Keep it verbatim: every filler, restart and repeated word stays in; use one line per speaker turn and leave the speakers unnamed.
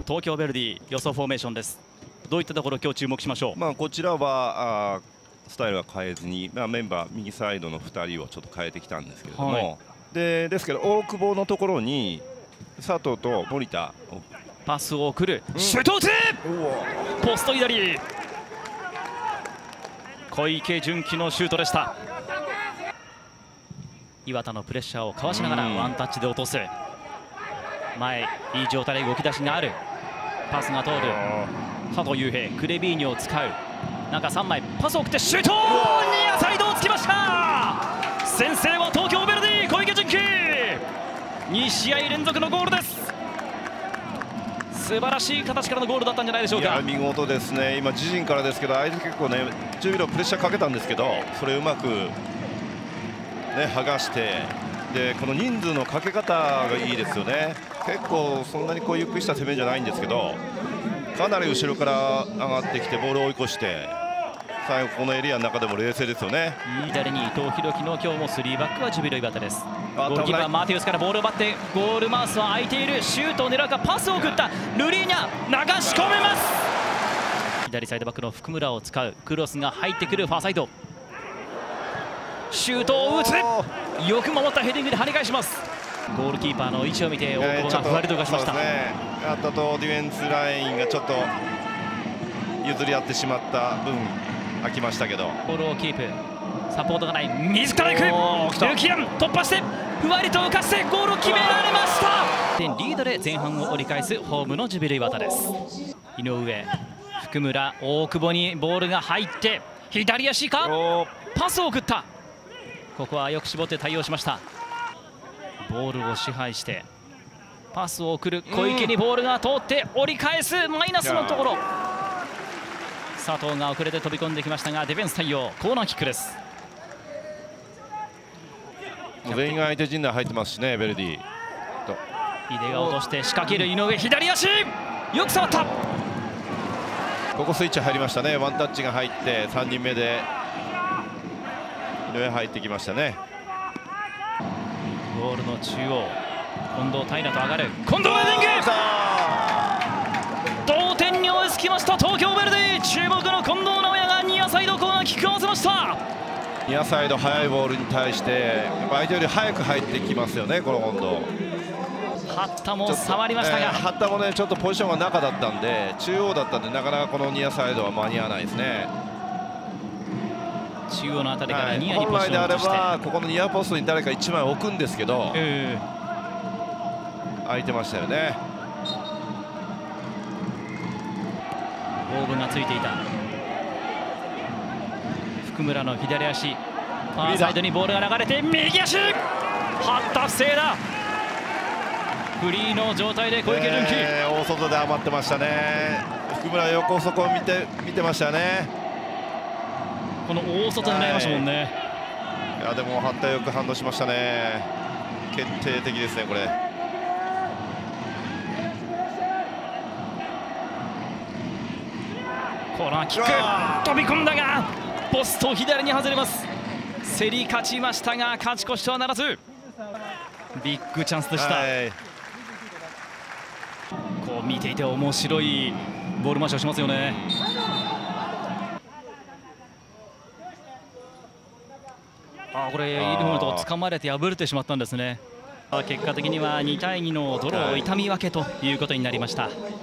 東京ヴェルディ予想フォーメーションです。どういったところ今日注目しましょう。
まあこちらはあスタイルは変えずに、まあ、メンバー右サイドのふたりをちょっと変えてきたんですけれども、はい、でですけど大久保のところに佐藤と森田
パスを送る、うん、シュート打つ、ポスト左、小池純喜のシュートでした。岩田のプレッシャーをかわしながらワンタッチで落とす。前いい状態で動き出しがある。パスが通る佐藤悠平、クレビーニョを使う。中さんまいパスを送ってシュート、ニアサイドをつきました。先制は東京ヴェルディ、小池純喜、にしあい連続のゴールです。素晴らしい形からのゴールだったんじゃないでしょうか。
いや見事ですね。今自陣からですけど相手結構ねじゅうびょうプレッシャーかけたんですけど、それをうまくね剥がして、でこの人数のかけ方がいいですよね。結構そんなにこうゆっくりした攻めじゃないんですけど、かなり後ろから上がってきてボールを追い越して最後このエリアの中でも冷静ですよね。
左に伊藤洋樹の今日もスリーバックはジュビロ磐田です。ゴールキーパーマテウスからボールを奪ってゴールマウスは空いている。シュートを狙うか、パスを送ったルリーニャ流し込めます。左サイドバックの福村を使う。クロスが入ってくるファーサイド、シュートを打つ、よく守ったヘディングで跳ね返します。ゴールキーパーの位置を見て大久保がふわりと浮かしました。
あととディフェンスラインがちょっと譲り合ってしまった分空きましたけど、
ボールをキープ、サポートがない、自ら行く、ルキアン突破してふわりと浮かしてゴールを決められました。点リードで前半を折り返すホームのジュビロ磐田です。井上、福村、大久保にボールが入って左足か、パスを送った。ここはよく絞って対応しました。ボールを支配してパスを送る小池にボールが通って折り返す、マイナスのところ、佐藤が遅れて飛び込んできましたがディフェンス対応、コーナーキックです。
全員が相手陣内入ってますしね、ヴェルディ。
井出が落として仕掛ける井上、左足よく触った。
ここスイッチ入りましたね。ワンタッチが入ってさんにんめで井上入ってきましたね。
ゴールの中央、近藤平と上がる、近藤ヘディング、同点に追いつきました東京ヴェルディ。注目の近藤直也がニアサイドコーナーキックを合わせました。
ニアサイド速いボールに対して相手より早く入ってきますよね、この近藤。
八田も触りましたが、
八田もねちょっとポジションが中だったんで、中央だったんでなかなかこのニアサイドは間に合わないですね。
中央のあたりからニアに
ポジションを移して、本来であればここのニアポストに誰かいちまい置くんですけど、えー、空いてましたよね。
ボールがついていた福村の左足、ファーサイドにボールが流れて右足、八田防いだ。フリーの状態で小池純喜、
えー、大外で余ってましたね。福村横そこを見て見てましたね。
この大外になりましたもんね。
いやでも八田よく反応しましたね。決定的ですねこれ。
コーナーキック飛び込んだがポスト左に外れます。競り勝ちましたが勝ち越しとはならず、ビッグチャンスでした。こう見ていて面白いボール回しをしますよね。あ、これイルムと掴まれて破れてしまったんですね。結果的にはにたいにのドロー、痛み分けということになりました。